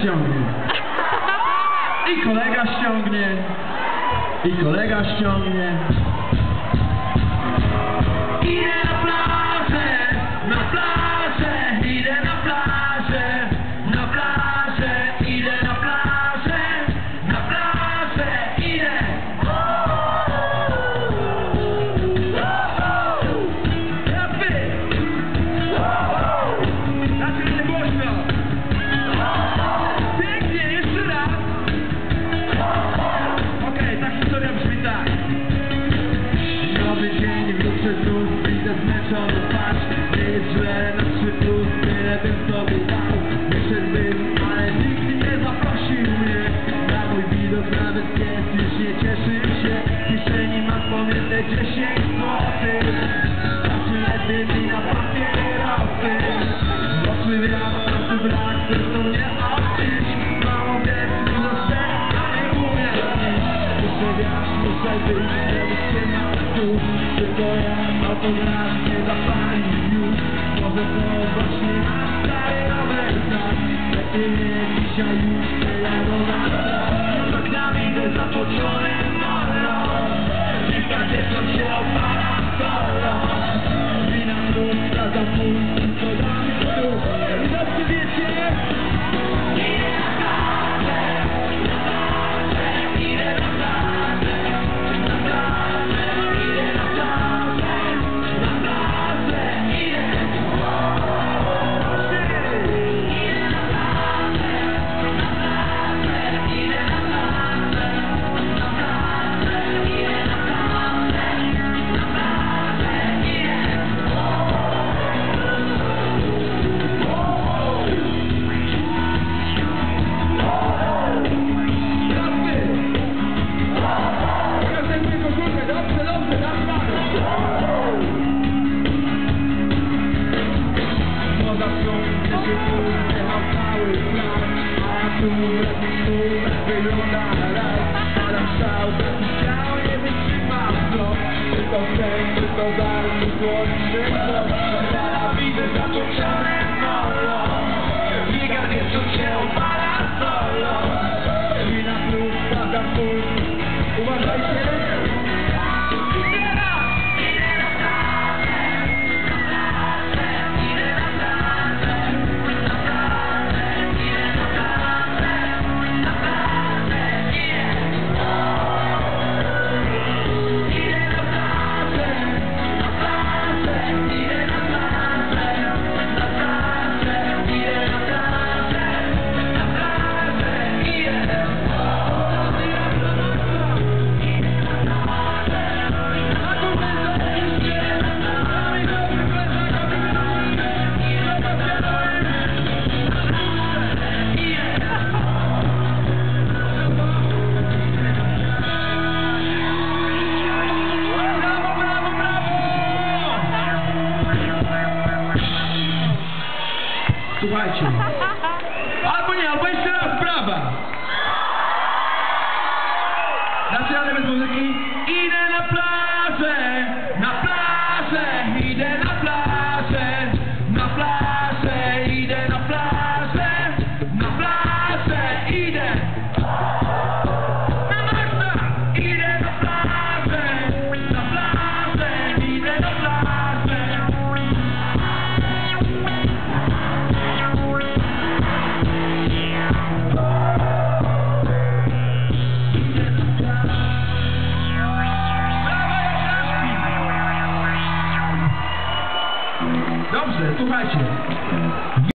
ściągnie. I kolega ściągnie. I kolega ściągnie. Idę na plażę, idę na plażę, idę na plażę, idę. Zaczynamy głośno. Pięknie, jeszcze raz. Okej, ta historia brzmi tak. Nowy dzień, wrócę znów, widzę zmęczony twarz. Nie jest źle, na 3+, tyle bym sobie dał. Wyszedłbym, ale nikt nie zaprosił mnie. Na mój widok nawet pies już nie cieszył się. W kieszeni mam pamiętne 10 złotych. Znaczy lepiej mi na papierosy. Poszły wiatr, pracy brak, zresztą nie odcić. Mało więc, dużo serca nie ujawnić. Muszę wiatr, muszę być, żeby się martwić. Tylko ja autograf nie zapalił już. Może to właśnie na stary rower tak. Lepiej nie dzisiaj już nie jadą na start. Tak na widzę zatoczony moro. Kilka dziewcząt się opala solo. Wina plus, praca plus, co damy tu. I zawsze wiecie. Idę na plażę, idę na plażę, idę na plażę, idę. Wygląda raz, ale stał bez ciała, nie wytrzymał wzrok. Tylko sen, tylko darmo słońce wzrok. Teraz widzę zatoczone molo. Biega dziewcząt się opala solo. Wina plus, praca plus. Uważajcie. Słuchajcie, albo nie, albo jeszcze raz brawa. Dacie radę bez muzyki? Idę na plażę, idę na plażę, idę na plażę, idę. Na maksa! Idę na plażę, idę na plażę. Dobrze, słuchajcie.